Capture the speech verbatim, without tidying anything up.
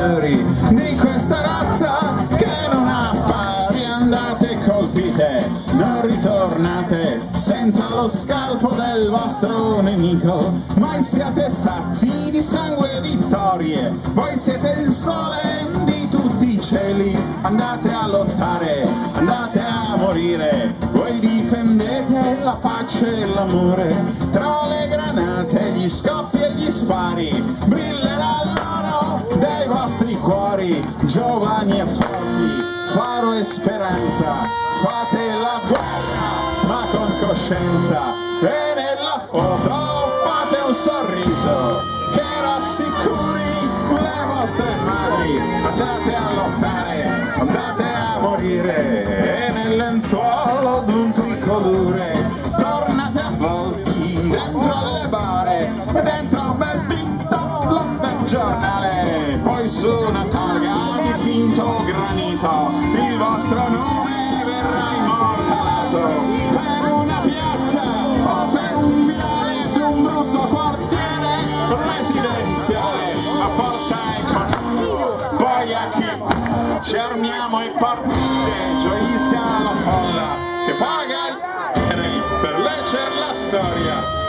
migliori di questa razza che non ha pari. Andate, colpite, non ritornate senza lo scalpo del vostro nemico. Mai siate sazi di sangue e vittorie, voi siete il sole di tutti i cieli. Andate a lottare, andate a morire, voi difendete la pace e l'amore. Tra le granate, gli scoppi e gli spari brillerà l'oro dei vostri cuori. Giovani e forti, faro e speranza, fate la guerra ma con coscienza. E nella foto fate un sorriso che rassicuri le vostre madri. Andate a lottare, andate a morire, e nel lenzuolo d'un tricolore tornate avvolti dentro le bare, dentro un bel titolo del giornale. Poi su una targa di finto granito il vostro nome verrà immortalato per una piazza o per un viale d'un brutto quartiere residenziale. A forza economica, poi a chi ci armiamo e partite, gioisca la folla che paga il per leggere la storia.